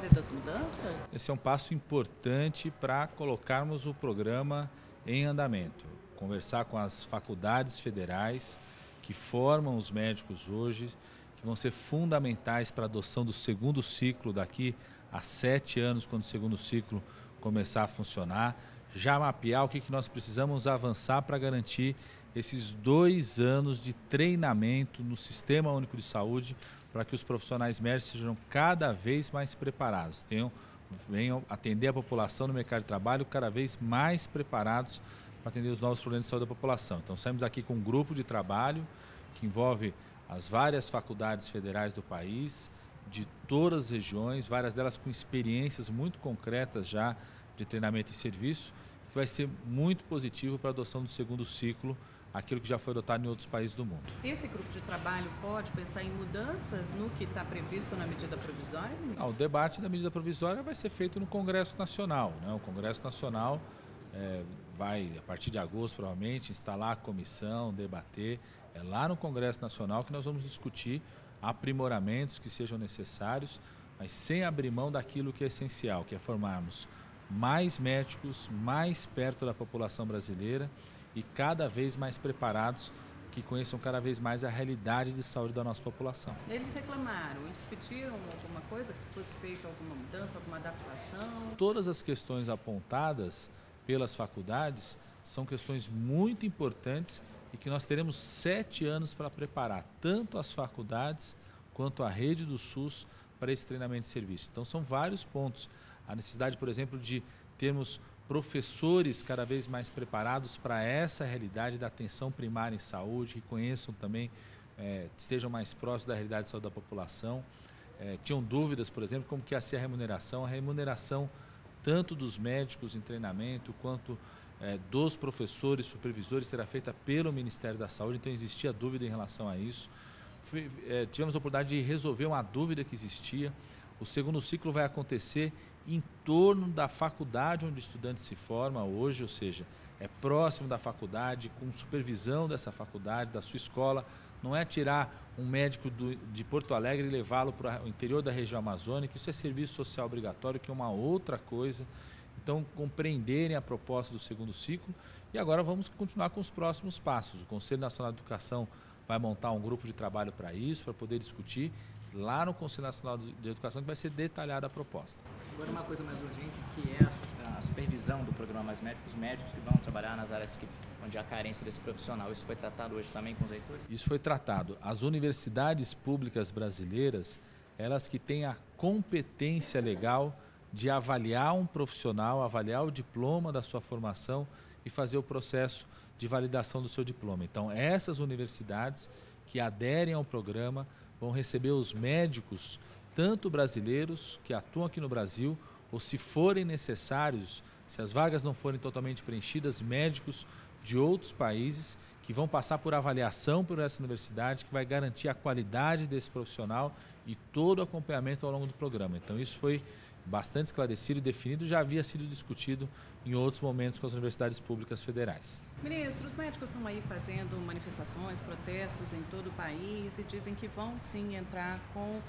História das Mudanças? Esse é um passo importante para colocarmos o programa em andamento. Conversar com as faculdades federais que formam os médicos hoje, que vão ser fundamentais para a adoção do segundo ciclo daqui a 7 anos, quando o segundo ciclo começar a funcionar. Já mapear o que nós precisamos avançar para garantir esses 2 anos de treinamento no Sistema Único de Saúde, para que os profissionais médicos sejam cada vez mais preparados, venham atender a população no mercado de trabalho cada vez mais preparados para atender os novos problemas de saúde da população. Então saímos aqui com um grupo de trabalho que envolve as várias faculdades federais do país, de todas as regiões, várias delas com experiências muito concretas já de treinamento e serviço, que vai ser muito positivo para a adoção do segundo ciclo, aquilo que já foi adotado em outros países do mundo. Esse grupo de trabalho pode pensar em mudanças no que está previsto na medida provisória? Não, o debate da medida provisória vai ser feito no Congresso Nacional, né? O Congresso Nacional vai, a partir de agosto, provavelmente, instalar a comissão, debater. É lá no Congresso Nacional que nós vamos discutir aprimoramentos que sejam necessários, mas sem abrir mão daquilo que é essencial, que é formarmos mais médicos, mais perto da população brasileira e cada vez mais preparados, que conheçam cada vez mais a realidade de saúde da nossa população. Eles reclamaram, eles pediram alguma coisa, que fosse feita alguma mudança, alguma adaptação? Todas as questões apontadas pelas faculdades são questões muito importantes e que nós teremos 7 anos para preparar tanto as faculdades quanto a rede do SUS para esse treinamento de serviço. Então são vários pontos. A necessidade, por exemplo, de termos professores cada vez mais preparados para essa realidade da atenção primária em saúde, que conheçam também, estejam mais próximos da realidade de saúde da população. Tinham dúvidas, por exemplo, como que ia ser a remuneração. A remuneração tanto dos médicos em treinamento quanto dos professores, supervisores, será feita pelo Ministério da Saúde, então existia dúvida em relação a isso. Tivemos a oportunidade de resolver uma dúvida que existia. O segundo ciclo vai acontecer em torno da faculdade onde o estudante se forma hoje, ou seja, é próximo da faculdade, com supervisão dessa faculdade, da sua escola. Não é tirar um médico de Porto Alegre e levá-lo para o interior da região amazônica, isso é serviço social obrigatório, que é uma outra coisa. Então, compreenderem a proposta do segundo ciclo e agora vamos continuar com os próximos passos. O Conselho Nacional de Educação vai montar um grupo de trabalho para isso, para poder discutir lá no Conselho Nacional de Educação, que vai ser detalhada a proposta. Agora uma coisa mais urgente, que é a supervisão do programa Mais Médicos, os médicos que vão trabalhar nas áreas onde há carência desse profissional. Isso foi tratado hoje também com os reitores? Isso foi tratado. As universidades públicas brasileiras, elas que têm a competência legal de avaliar um profissional, avaliar o diploma da sua formação e fazer o processo de validação do seu diploma. Então, essas universidades que aderem ao programa vão receber os médicos, tanto brasileiros que atuam aqui no Brasil, ou se forem necessários, se as vagas não forem totalmente preenchidas, médicos de outros países que vão passar por avaliação por essa universidade, que vai garantir a qualidade desse profissional e todo o acompanhamento ao longo do programa. Então isso foi bastante esclarecido e definido, já havia sido discutido em outros momentos com as universidades públicas federais. Ministro, os médicos estão aí fazendo manifestações, protestos em todo o país e dizem que vão sim entrar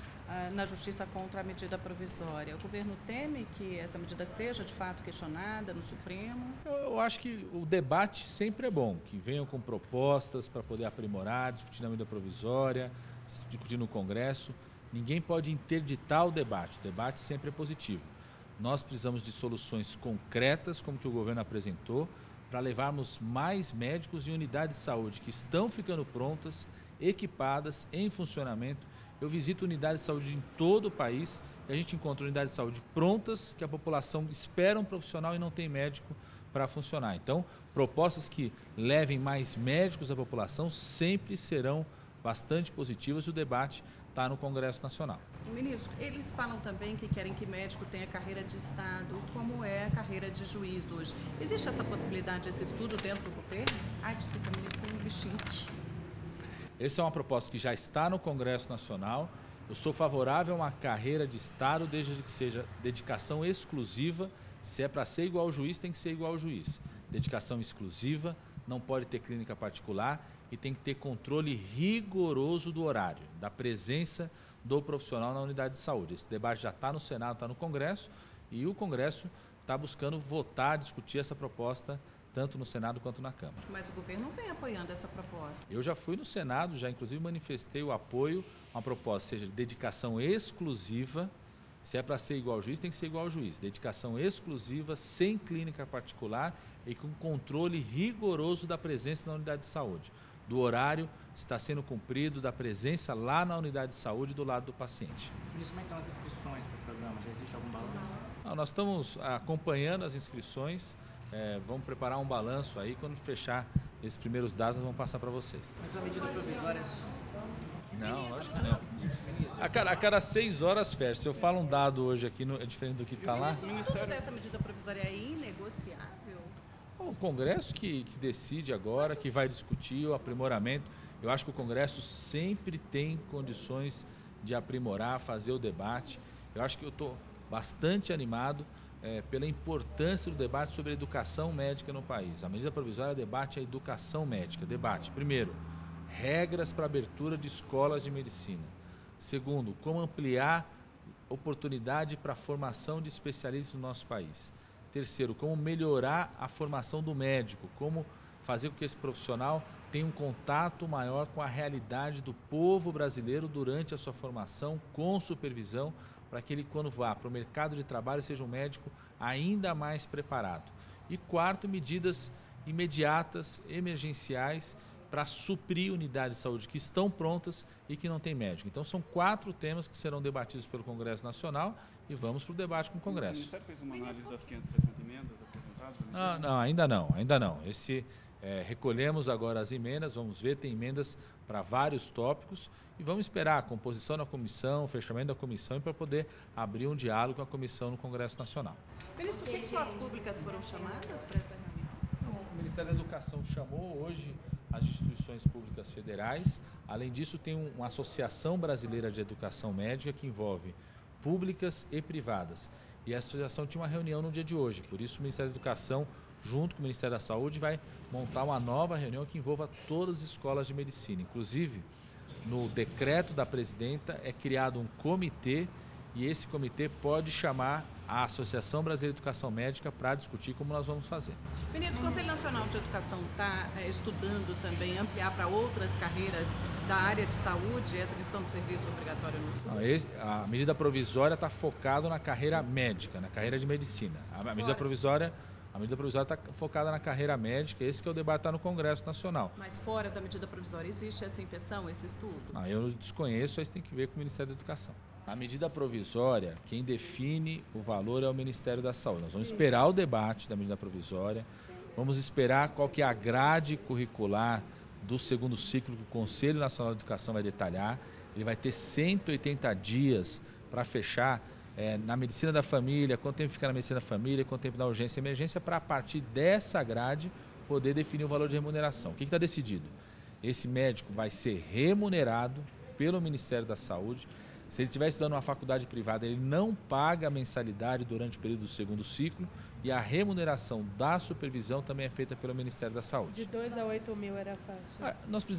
na justiça contra a medida provisória. O governo teme que essa medida seja de fato questionada no Supremo? Eu acho que o debate sempre é bom, que venham com propostas para poder aprimorar, discutir na medida provisória, discutir no Congresso. Ninguém pode interditar o debate sempre é positivo. Nós precisamos de soluções concretas, como que o governo apresentou, para levarmos mais médicos e unidades de saúde que estão ficando prontas, equipadas, em funcionamento. Eu visito unidades de saúde em todo o país e a gente encontra unidades de saúde prontas, que a população espera um profissional e não tem médico para funcionar. Então, propostas que levem mais médicos à população sempre serão bastante positivas e o debate está no Congresso Nacional. Ministro, eles falam também que querem que médico tenha carreira de Estado, como é a carreira de juiz hoje. Existe essa possibilidade, esse estudo dentro do governo? Desculpa, ministro, tem um bichinho aqui. Essa é uma proposta que já está no Congresso Nacional. Eu sou favorável a uma carreira de Estado, desde que seja dedicação exclusiva. Se é para ser igual ao juiz, tem que ser igual ao juiz. Dedicação exclusiva, não pode ter clínica particular e tem que ter controle rigoroso do horário, da presença do profissional na unidade de saúde. Esse debate já está no Senado, está no Congresso, e o Congresso está buscando votar, discutir essa proposta, tanto no Senado quanto na Câmara. Mas o governo vem apoiando essa proposta. Eu já fui no Senado, já inclusive manifestei o apoio a uma proposta, seja de dedicação exclusiva. Se é para ser igual ao juiz, tem que ser igual ao juiz. Dedicação exclusiva, sem clínica particular e com controle rigoroso da presença na unidade de saúde. Do horário está sendo cumprido, da presença lá na unidade de saúde do lado do paciente. Ministro, como é que estão as inscrições para o programa? Já existe algum balanço? Nós estamos acompanhando as inscrições, vamos preparar um balanço aí, quando fechar esses primeiros dados nós vamos passar para vocês. Mas a medida provisória... Não, lógico que não. A cada 6 horas fecha. Se eu falo um dado hoje aqui, é diferente do que está lá. O ministério dessa medida provisória é inegociável? O Congresso que decide agora, que vai discutir o aprimoramento. Eu acho que o Congresso sempre tem condições de aprimorar, fazer o debate. Eu acho que eu estou bastante animado pela importância do debate sobre a educação médica no país. A medida provisória debate a educação médica. Debate, primeiro, regras para abertura de escolas de medicina. Segundo, como ampliar oportunidade para a formação de especialistas no nosso país. Terceiro, como melhorar a formação do médico, como fazer com que esse profissional tenha um contato maior com a realidade do povo brasileiro durante a sua formação, com supervisão, para que ele, quando vá para o mercado de trabalho, seja um médico ainda mais preparado. E quarto, medidas imediatas, emergenciais, para suprir unidades de saúde que estão prontas e que não têm médico. Então, são 4 temas que serão debatidos pelo Congresso Nacional e vamos para o debate com o Congresso. O Ministério fez uma análise das 570 emendas apresentadas? Não, ainda não. Recolhemos agora as emendas, vamos ver, tem emendas para vários tópicos e vamos esperar a composição da comissão, o fechamento da comissão para poder abrir um diálogo com a comissão no Congresso Nacional. Ministro, por que só as públicas foram chamadas para essa reunião? O Ministério da Educação chamou hoje as instituições públicas federais. Além disso, tem uma Associação Brasileira de Educação Médica que envolve públicas e privadas. E a associação tinha uma reunião no dia de hoje, por isso o Ministério da Educação, junto com o Ministério da Saúde, vai montar uma nova reunião que envolva todas as escolas de medicina. Inclusive, no decreto da presidenta é criado um comitê e esse comitê pode chamar a Associação Brasileira de Educação Médica para discutir como nós vamos fazer. Ministro, o Conselho Nacional de Educação está estudando também ampliar para outras carreiras da área de saúde essa questão do serviço obrigatório no SUS? A medida provisória está focada na carreira médica, na carreira de medicina. A medida provisória está focada na carreira médica, esse que é o debate está no Congresso Nacional. Mas fora da medida provisória existe essa intenção, esse estudo? Eu desconheço, isso tem que ver com o Ministério da Educação. A medida provisória, quem define o valor é o Ministério da Saúde. Nós vamos esperar o debate da medida provisória, vamos esperar qual que é a grade curricular do segundo ciclo que o Conselho Nacional de Educação vai detalhar. Ele vai ter 180 dias para fechar na medicina da família, quanto tempo fica na medicina da família, quanto tempo na urgência e emergência, para a partir dessa grade poder definir o valor de remuneração. O que está decidido? Esse médico vai ser remunerado pelo Ministério da Saúde. Se ele estiver estudando uma faculdade privada, ele não paga a mensalidade durante o período do segundo ciclo e a remuneração da supervisão também é feita pelo Ministério da Saúde. De 2 a 8 mil era a faixa.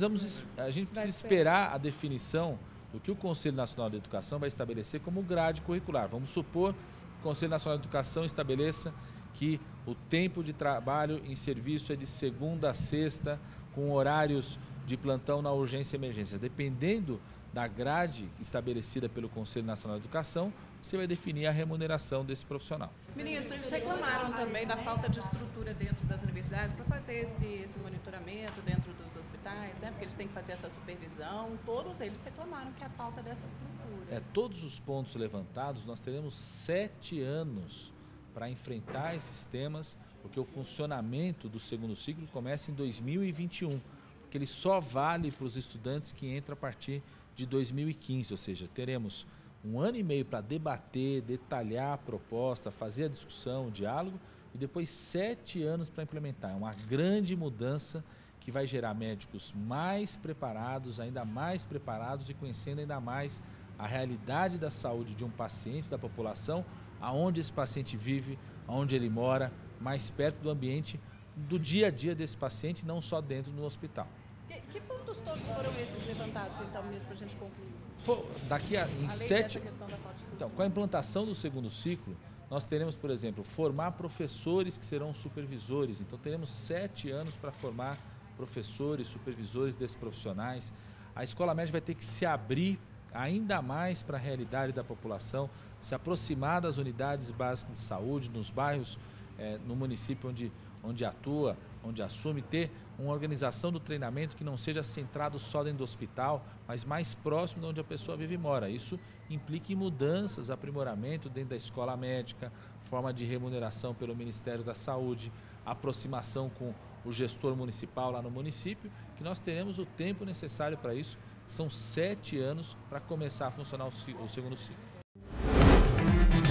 A gente precisa esperar a definição do que o Conselho Nacional de Educação vai estabelecer como grade curricular. Vamos supor que o Conselho Nacional de Educação estabeleça que o tempo de trabalho em serviço é de segunda a sexta, com horários de plantão na urgência e emergência. Dependendo da grade estabelecida pelo Conselho Nacional de Educação, você vai definir a remuneração desse profissional. Ministro, eles reclamaram também da falta de estrutura dentro das universidades para fazer esse monitoramento dentro dos hospitais, né? Porque eles têm que fazer essa supervisão. Todos eles reclamaram que a falta dessa estrutura. Todos os pontos levantados, nós teremos 7 anos para enfrentar esses temas, porque o funcionamento do segundo ciclo começa em 2021, porque ele só vale para os estudantes que entram a partir de 2015, ou seja, teremos 1 ano e meio para debater, detalhar a proposta, fazer a discussão, o diálogo e depois 7 anos para implementar. É uma grande mudança que vai gerar médicos mais preparados, ainda mais preparados e conhecendo ainda mais a realidade da saúde de um paciente, da população, aonde esse paciente vive, aonde ele mora, mais perto do ambiente do dia a dia desse paciente, não só dentro do hospital. Que pontos todos foram esses levantados, então, mesmo, para a gente concluir? Então, com a implantação do segundo ciclo, nós teremos, por exemplo, formar professores que serão supervisores. Então, teremos 7 anos para formar professores, supervisores desses profissionais. A escola médica vai ter que se abrir ainda mais para a realidade da população, se aproximar das unidades básicas de saúde, nos bairros, no município onde atua, onde assume, ter uma organização do treinamento que não seja centrado só dentro do hospital, mas mais próximo de onde a pessoa vive e mora. Isso implica em mudanças, aprimoramento dentro da escola médica, forma de remuneração pelo Ministério da Saúde, aproximação com o gestor municipal lá no município, que nós teremos o tempo necessário para isso. São 7 anos para começar a funcionar o segundo ciclo.